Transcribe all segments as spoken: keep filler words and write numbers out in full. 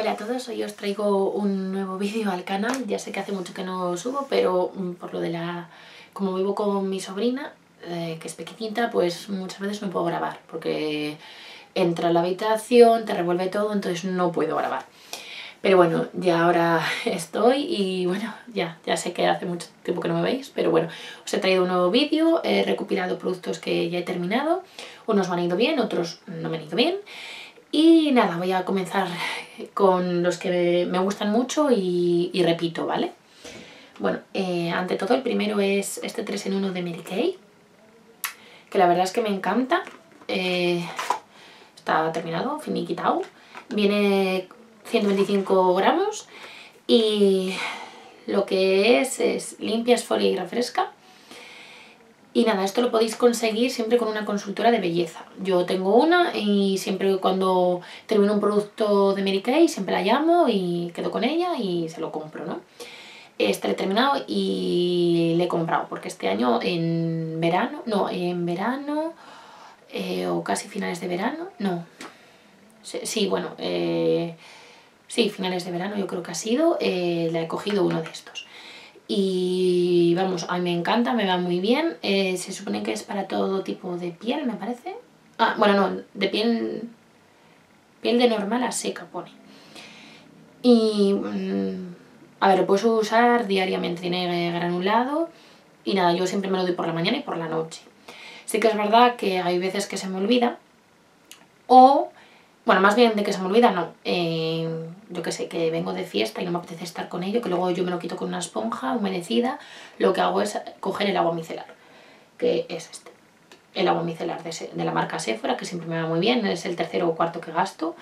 Hola a todos, hoy os traigo un nuevo vídeo al canal. Ya sé que hace mucho que no subo, pero por lo de la... como vivo con mi sobrina, eh, que es pequeñita, pues muchas veces no puedo grabar, porque entra a la habitación, te revuelve todo, entonces no puedo grabar. Pero bueno, ya ahora estoy y bueno, ya, ya sé que hace mucho tiempo que no me veis, pero bueno, os he traído un nuevo vídeo, he recopilado productos que ya he terminado, unos me han ido bien, otros no me han ido bien. Y nada, voy a comenzar con los que me gustan mucho y, y repito, ¿vale? Bueno, eh, ante todo el primero es este tres en uno de Mary Kay, que la verdad es que me encanta. Eh, está terminado, finiquitado. Viene ciento veinticinco gramos y lo que es es limpia, esfolia y refresca. Y nada, esto lo podéis conseguir siempre con una consultora de belleza. Yo tengo una y siempre cuando termino un producto de Mary Kay siempre la llamo y quedo con ella y se lo compro, ¿no? Este lo he terminado y le he comprado porque este año en verano, no, en verano eh, o casi finales de verano, no, sí, sí bueno, eh, sí, finales de verano yo creo que ha sido, eh, le he cogido uno de estos. Y vamos, a mí me encanta, me va muy bien. Eh, se supone que es para todo tipo de piel, me parece. Ah, bueno, no, de piel, piel de normal a seca pone. Y, mmm, a ver, lo puedes usar diariamente, tiene granulado. Y nada, yo siempre me lo doy por la mañana y por la noche. Sí que es verdad que hay veces que se me olvida. O... bueno, más bien de que se me olvida, no. Eh, yo que sé, que vengo de fiesta y no me apetece estar con ello, que luego yo me lo quito con una esponja humedecida. Lo que hago es coger el agua micelar, que es este. El agua micelar de, de la marca Sephora, que siempre me va muy bien. Es el tercero o cuarto que gasto.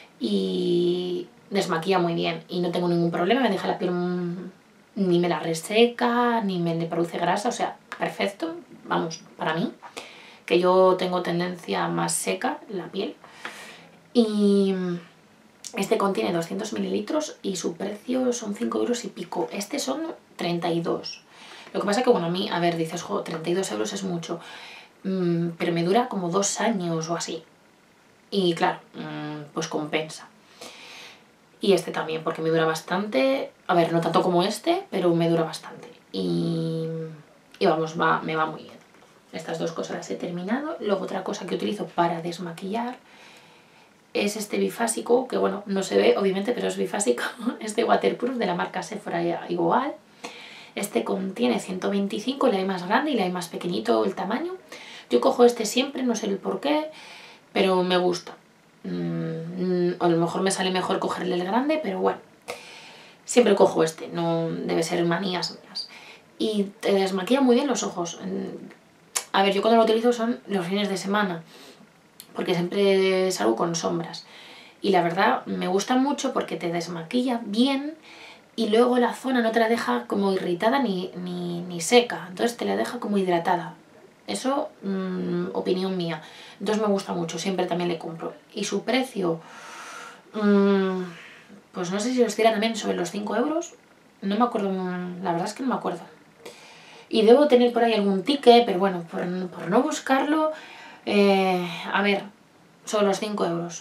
Y desmaquilla muy bien. Y no tengo ningún problema, me deja la piel... ni me la reseca, ni me le produce grasa. O sea, perfecto, vamos, para mí. Que yo tengo tendencia más seca la piel. Y este contiene doscientos mililitros y su precio son cinco euros y pico. Este son treinta y dos. Lo que pasa que, bueno, a mí, a ver, dices, jo, treinta y dos euros es mucho. Mm, pero me dura como dos años o así. Y claro, mm, pues compensa. Y este también, porque me dura bastante. A ver, no tanto como este, pero me dura bastante. Y, y vamos, va, me va muy bien. Estas dos cosas las he terminado. Luego otra cosa que utilizo para desmaquillar es este bifásico, que bueno, no se ve obviamente, pero es bifásico, es de waterproof de la marca Sephora igual. Este contiene ciento veinticinco, la hay más grande y la hay más pequeñito el tamaño. Yo cojo este siempre, no sé el por qué, pero me gusta. Mm, a lo mejor me sale mejor cogerle el grande, pero bueno, siempre cojo este, no debe ser manías mías. Y te desmaquilla muy bien los ojos. A ver, yo cuando lo utilizo son los fines de semana, porque siempre salgo con sombras. Y la verdad me gusta mucho porque te desmaquilla bien y luego la zona no te la deja como irritada ni, ni, ni seca. Entonces te la deja como hidratada. Eso, mmm, opinión mía. Entonces me gusta mucho, siempre también le compro. Y su precio, mmm, pues no sé si os tira también sobre los cinco euros. No me acuerdo, la verdad es que no me acuerdo. Y debo tener por ahí algún ticket, pero bueno, por, por no buscarlo... Eh, a ver, sobre los cinco euros.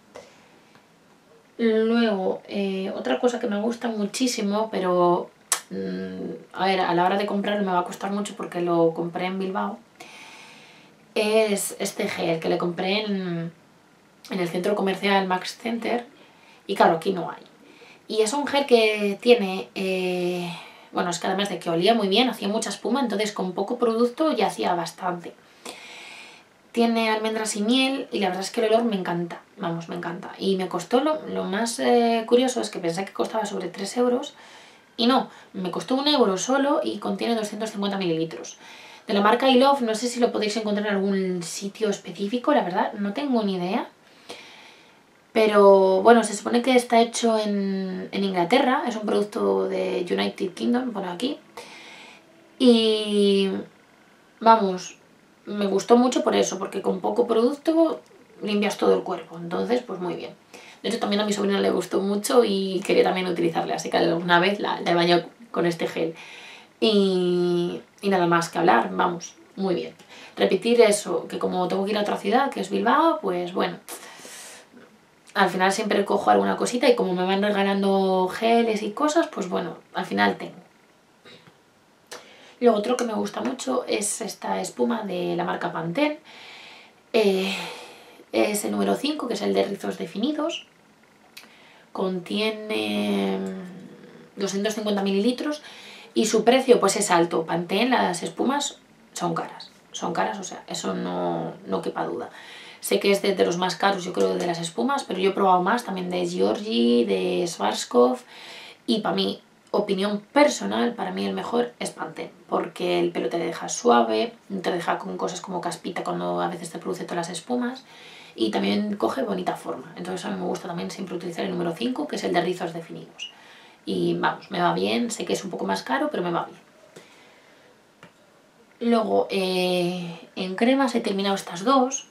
Luego, eh, otra cosa que me gusta muchísimo, pero mmm, a ver, a la hora de comprarlo me va a costar mucho porque lo compré en Bilbao, es este gel que le compré en, en el centro comercial Max Center y claro, aquí no hay. Y es un gel que tiene, eh, bueno, es que además de que olía muy bien, hacía mucha espuma, entonces con poco producto ya hacía bastante. Tiene almendras y miel y la verdad es que el olor me encanta, vamos, me encanta. Y me costó, lo, lo más eh, curioso es que pensé que costaba sobre tres euros y no, me costó un euro solo y contiene doscientos cincuenta mililitros. De la marca I Love, no sé si lo podéis encontrar en algún sitio específico, la verdad, no tengo ni idea. Pero bueno, se supone que está hecho en, en Inglaterra, es un producto de United Kingdom, por aquí. Y vamos... me gustó mucho por eso, porque con poco producto limpias todo el cuerpo, entonces pues muy bien. De hecho también a mi sobrina le gustó mucho y quería también utilizarle, así que alguna vez la, la he bañado con este gel. Y, y nada más que hablar, vamos, muy bien. Repetir eso, que como tengo que ir a otra ciudad, que es Bilbao, pues bueno, al final siempre cojo alguna cosita y como me van regalando geles y cosas, pues bueno, al final tengo. Luego otro que me gusta mucho es esta espuma de la marca Pantene. Eh, es el número cinco, que es el de rizos definidos. Contiene doscientos cincuenta mililitros y su precio pues es alto. Pantene, las espumas son caras. Son caras, o sea, eso no, no quepa duda. Sé que es de, de los más caros, yo creo, de las espumas, pero yo he probado más también de Giorgi, de Schwarzkopf, y para mí, opinión personal, para mí el mejor es Pantene, porque el pelo te deja suave, no te deja con cosas como caspita cuando a veces te produce todas las espumas, y también coge bonita forma. Entonces a mí me gusta también siempre utilizar el número cinco, que es el de rizos definidos. Y vamos, me va bien, sé que es un poco más caro, pero me va bien. Luego, eh, en cremas he terminado estas dos.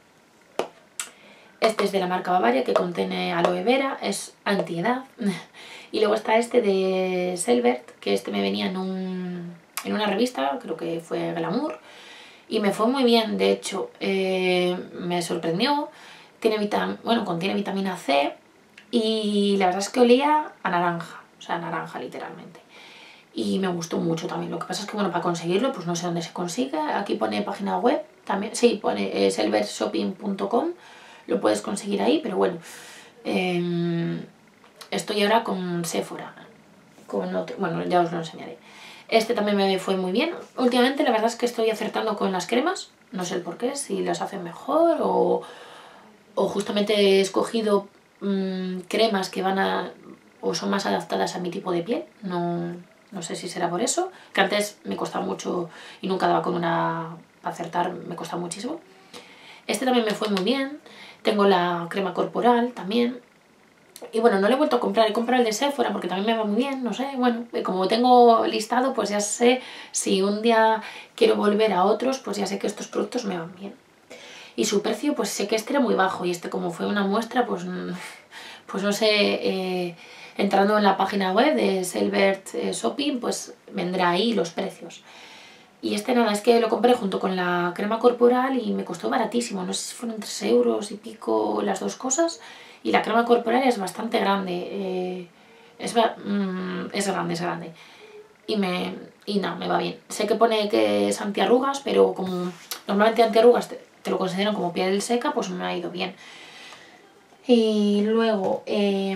Este es de la marca Bavaria, que contiene aloe vera, es antiedad. Y luego está este de Selbert, que este me venía en, un, en una revista, creo que fue Glamour, y me fue muy bien, de hecho, eh, me sorprendió. Tiene vitam bueno, contiene vitamina C y la verdad es que olía a naranja, o sea, naranja literalmente. Y me gustó mucho también. Lo que pasa es que, bueno, para conseguirlo, pues no sé dónde se consigue. Aquí pone página web, también, sí, pone eh, selbert shopping punto com. Lo puedes conseguir ahí, pero bueno, eh, estoy ahora con Sephora, con otro, bueno, ya os lo enseñaré. Este también me fue muy bien. Últimamente la verdad es que estoy acertando con las cremas, no sé el por qué, si las hacen mejor o, o justamente he escogido mmm, cremas que van a, o son más adaptadas a mi tipo de piel, no, no sé si será por eso, que antes me costaba mucho y nunca daba con una, para acertar me costaba muchísimo. Este también me fue muy bien. Tengo la crema corporal también. Y bueno, no lo he vuelto a comprar, he comprado el de Sephora porque también me va muy bien, no sé, bueno, como tengo listado, pues ya sé, si un día quiero volver a otros, pues ya sé que estos productos me van bien. Y su precio, pues sé que este era muy bajo y este como fue una muestra, pues, pues no sé, eh, entrando en la página web de Selbert eh, Shopping, pues vendrá ahí los precios. Y este nada, es que lo compré junto con la crema corporal y me costó baratísimo, no sé si fueron tres euros y pico las dos cosas. Y la crema corporal es bastante grande, eh, es, mm, es grande, es grande. Y, me, y nada, me va bien. Sé que pone que es antiarrugas, pero como normalmente antiarrugas te, te lo consideran como piel seca, pues me ha ido bien. Y luego, eh,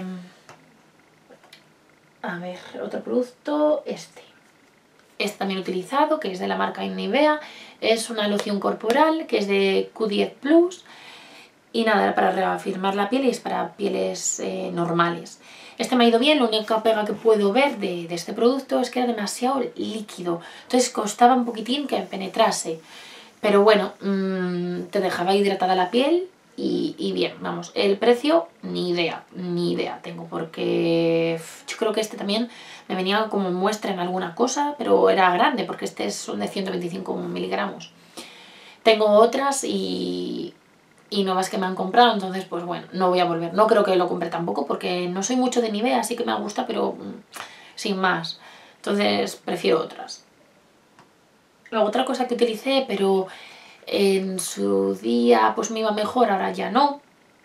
a ver, otro producto, este. Este también utilizado, que es de la marca Nivea, es una loción corporal que es de Q diez plus y nada, para reafirmar la piel y es para pieles eh, normales. Este me ha ido bien, la única pega que puedo ver de, de este producto es que era demasiado líquido, entonces costaba un poquitín que penetrase, pero bueno, mmm, te dejaba hidratada la piel y, y bien, vamos, el precio ni idea, ni idea tengo, porque yo creo que este también me venía como muestra en alguna cosa, pero era grande porque este son de ciento veinticinco miligramos. Tengo otras y, y nuevas que me han comprado, entonces pues bueno, no voy a volver. No creo que lo compre tampoco porque no soy mucho de Nivea, así que me gusta, pero mmm, sin más. Entonces prefiero otras. Luego otra cosa que utilicé, pero en su día pues me iba mejor, ahora ya no,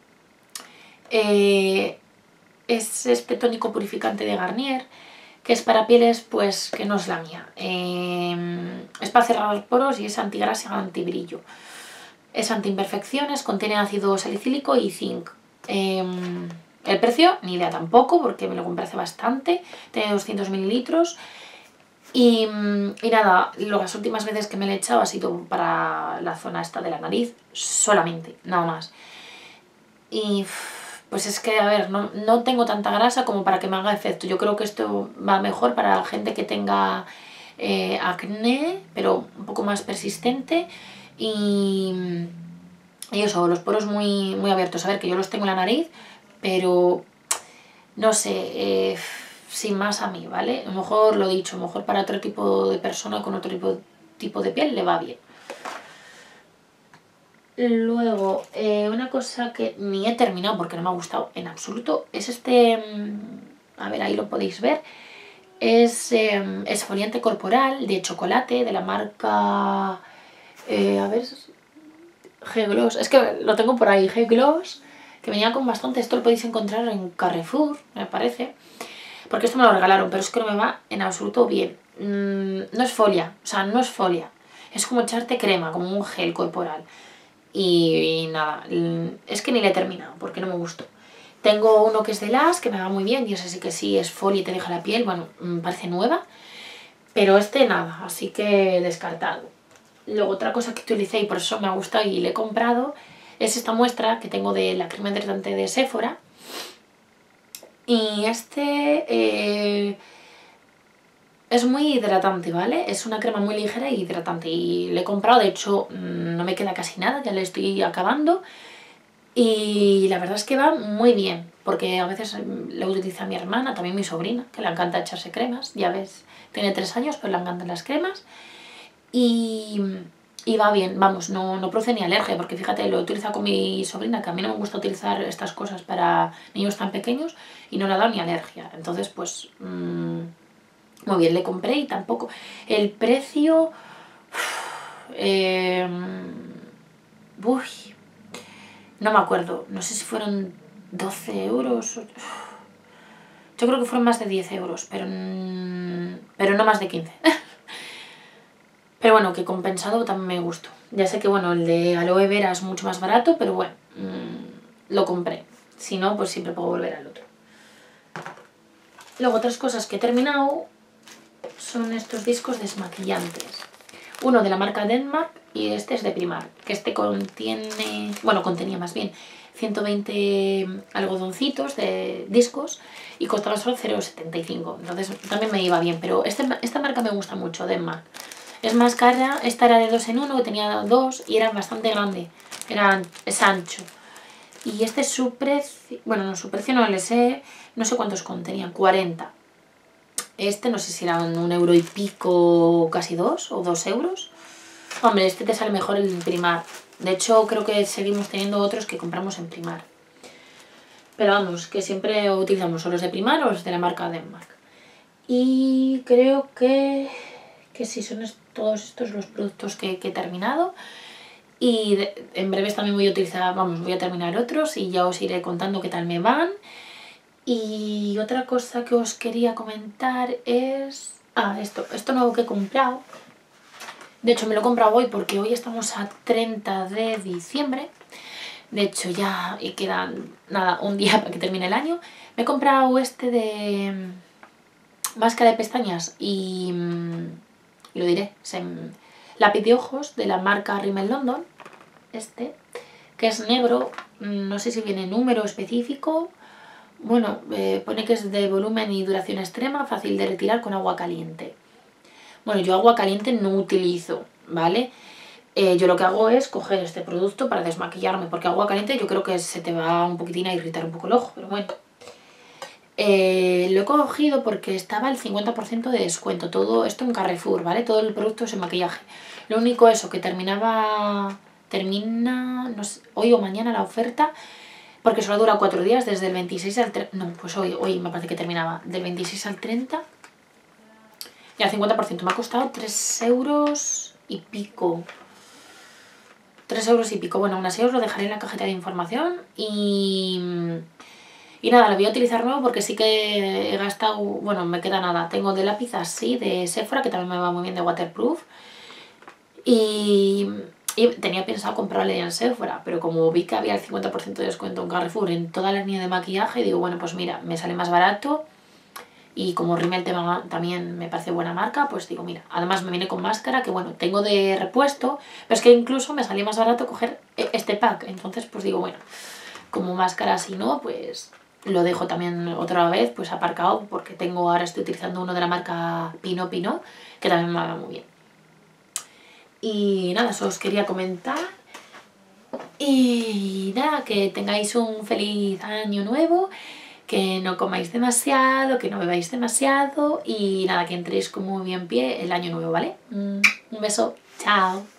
eh, es este tónico purificante de Garnier, que es para pieles pues que no es la mía. Eh, es para cerrar los poros y es antigrasa y antibrillo. Es antiimperfecciones, contiene ácido salicílico y zinc. Eh, el precio, ni idea tampoco, porque me lo compré hace bastante, tiene doscientos mililitros. Y, y nada, las últimas veces que me lo he echado ha sido para la zona esta de la nariz, solamente, nada más. Y pues es que, a ver, no, no tengo tanta grasa como para que me haga efecto. Yo creo que esto va mejor para gente que tenga eh, acné, pero un poco más persistente. Y, y eso, los poros muy, muy abiertos. A ver, que yo los tengo en la nariz, pero no sé, eh, sin más a mí, ¿vale? A lo mejor, lo dicho, a lo mejor para otro tipo de persona con otro tipo, tipo de piel le va bien. Luego, eh, una cosa que ni he terminado porque no me ha gustado en absoluto es este, a ver, ahí lo podéis ver, es eh, exfoliante corporal de chocolate de la marca, eh, a ver, G-Gloss, es que lo tengo por ahí, G-Gloss, que venía con bastante. Esto lo podéis encontrar en Carrefour, me parece, porque esto me lo regalaron, pero es que no me va en absoluto bien. Mm, no es folia, o sea, no es folia, es como echarte crema, como un gel corporal. Y, y nada, es que ni le he terminado porque no me gustó. Tengo uno que es de Las, que me va muy bien, y ese sí que sí es folia y te deja la piel, bueno, me parece nueva, pero este nada, así que descartado. Luego otra cosa que utilicé y por eso me ha gustado y le he comprado es esta muestra que tengo de la crema hidratante de Sephora. Y este eh, es muy hidratante, ¿vale? Es una crema muy ligera e hidratante y le he comprado, de hecho no me queda casi nada, ya le estoy acabando. Y la verdad es que va muy bien, porque a veces la utiliza mi hermana, también mi sobrina, que le encanta echarse cremas, ya ves, tiene tres años, pero le encantan las cremas. Y, y va bien, vamos, no, no produce ni alergia, porque fíjate, lo he utilizado con mi sobrina, que a mí no me gusta utilizar estas cosas para niños tan pequeños, y no le ha dado ni alergia. Entonces, pues, mmm, muy bien, le compré y tampoco... El precio... Eh, uy, no me acuerdo, no sé si fueron doce euros. Yo creo que fueron más de diez euros, pero, pero no más de quince. Pero bueno, que compensado también me gustó. Ya sé que bueno, el de aloe vera es mucho más barato, pero bueno, mmm, lo compré. Si no, pues siempre puedo volver al otro. Luego otras cosas que he terminado son estos discos desmaquillantes. Uno de la marca Denmark y este es de Primark, que este contiene, bueno, contenía más bien ciento veinte algodoncitos de discos y costaba solo cero coma setenta y cinco, entonces también me iba bien, pero este, esta marca me gusta mucho, Denmark. Es más cara, esta era de dos en uno, que tenía dos y era bastante grande, era, es ancho. Y este es su precio, bueno, no, su precio no le sé, no sé cuántos contenían, cuarenta. Este no sé si eran un euro y pico, casi dos, o dos euros. Hombre, este te sale mejor en Primark. De hecho, creo que seguimos teniendo otros que compramos en Primark. Pero vamos, que siempre utilizamos o los de Primark o los de la marca Denmark. Y creo que, que sí, son todos estos los productos que, que he terminado. Y de, en breves también voy a utilizar, vamos, voy a terminar otros y ya os iré contando qué tal me van. Y otra cosa que os quería comentar es... Ah, esto, esto nuevo que he comprado. De hecho me lo he comprado hoy porque hoy estamos a treinta de diciembre. De hecho ya queda nada, un día para que termine el año. Me he comprado este de máscara de pestañas y... lo diré, se, lápiz de ojos de la marca Rimmel London. Este, que es negro, no sé si viene número específico. Bueno, eh, pone que es de volumen y duración extrema, fácil de retirar con agua caliente. Bueno, yo agua caliente no utilizo, ¿vale? Eh, yo lo que hago es coger este producto para desmaquillarme, porque agua caliente yo creo que se te va un poquitín a irritar un poco el ojo, pero bueno. Eh, lo he cogido porque estaba el cincuenta por ciento de descuento, todo esto en Carrefour, ¿vale? Todo el producto es en maquillaje. Lo único eso, que terminaba, termina, no sé, hoy o mañana la oferta, porque solo dura cuatro días, desde el veintiséis al treinta, no, pues hoy, hoy me parece que terminaba, del veintiséis al treinta, y al cincuenta por ciento me ha costado tres euros y pico, tres euros y pico, bueno, aún así os lo dejaré en la cajeta de información, y, y nada, lo voy a utilizar nuevo porque sí que he gastado, bueno, me queda nada, tengo de lápiz así, de Sephora, que también me va muy bien, de waterproof, y... Y tenía pensado comprarle en Sephora, pero como vi que había el cincuenta por ciento de descuento en Carrefour en toda la línea de maquillaje, digo, bueno, pues mira, me sale más barato. Y como Rimmel también me parece buena marca, pues digo, mira, además me viene con máscara, que bueno, tengo de repuesto, pero es que incluso me salía más barato coger este pack. Entonces, pues digo, bueno, como máscara si no, pues lo dejo también otra vez, pues aparcado, porque tengo, ahora estoy utilizando uno de la marca Pino Pino, que también me va muy bien. Y nada, eso os quería comentar. Y nada, que tengáis un feliz año nuevo, que no comáis demasiado, que no bebáis demasiado y nada, que entréis con muy bien pie el año nuevo, ¿vale? Un beso, chao.